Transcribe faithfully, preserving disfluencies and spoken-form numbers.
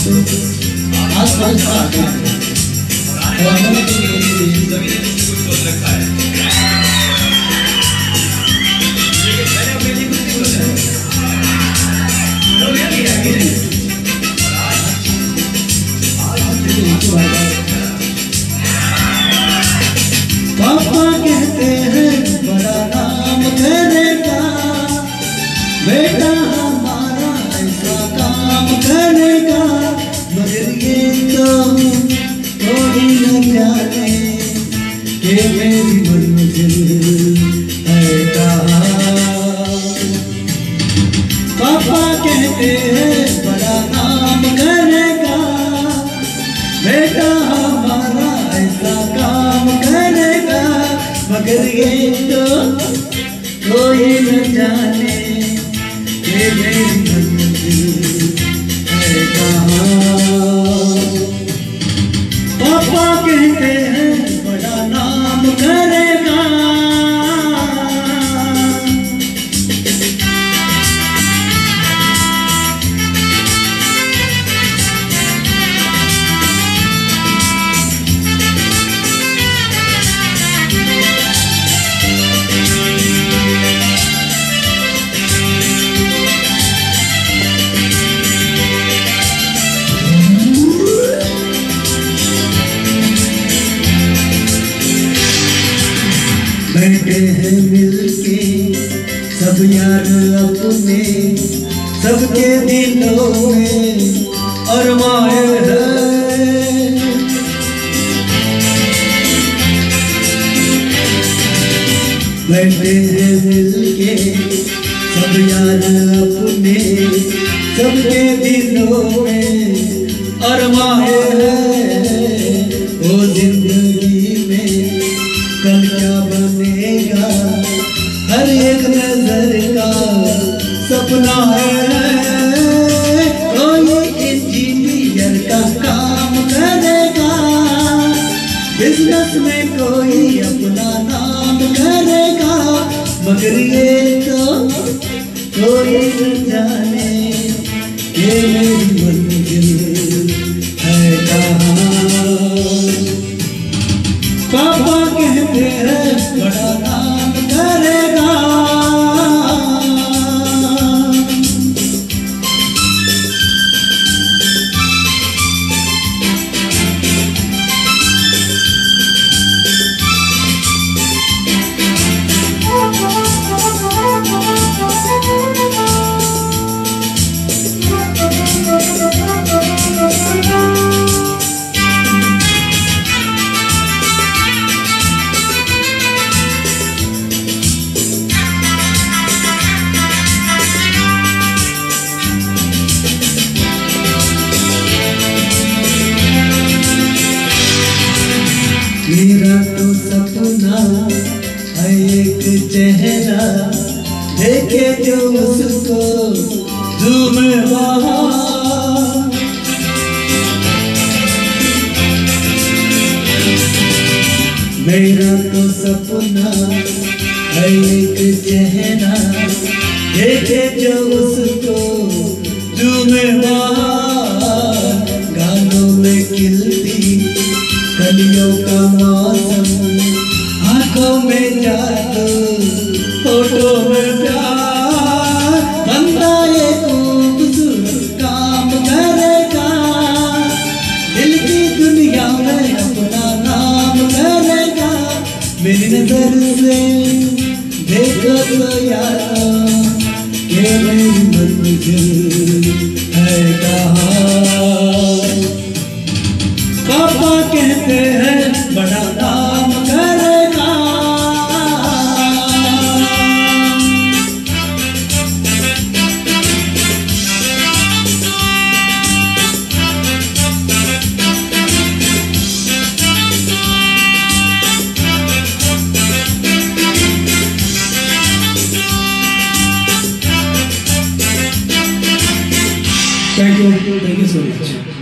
आज पाँच आते हैं और हमारे पापा कहते हैं बड़ा नाम करेगा बेटा हमारा ऐसा काम करेगा, मगर ये तो कोई न जाने कि मेरी मंजिल है कहाँ। पापा कहते हैं बड़ा नाम करेगा बेटा हमारा ऐसा काम करेगा, मगर ये तो कोई न जाने कि मेरी मंजिल है कहाँ। पापा कहते हैं बड़ा नाम करेगा। बैठे हैं मिलके सब यार अपने, सबके दिलों में अरमाए हैं। बैठे हैं मिलके सब यार अपने, सबके दिलों में अरमाए हैं। ओ जिंदगी में कल क्या बनेगा, हर एक नजर का सपना है। कोई इंजीनियर का काम करेगा, बिजनेस में कोई अपना नाम करेगा, मगर ये तो कोई न जाने कि मेरी मंजिल है कहाँ। पापा कहते हैं बड़ा नाम करेगा। मेरा तो सपना है एक चेहरा, देखे जो उसको झूम वहाँ। मेरा तो सपना है एक चेहरा, देखे जो उसको झूम वहाँ। गानों में खिलती कलियों का मौसम, आंखों में जादू, होठों में प्यार। बंदा ये खूबसूरत काम करेगा, दिल की दुनिया में अपना नाम करेगा। मेरी नजर से देखो तो यारा कि मेरी मंजिल है कहाँ। पापा कहते हैं बड़ा नाम करेगा। Thank you, thank you so much.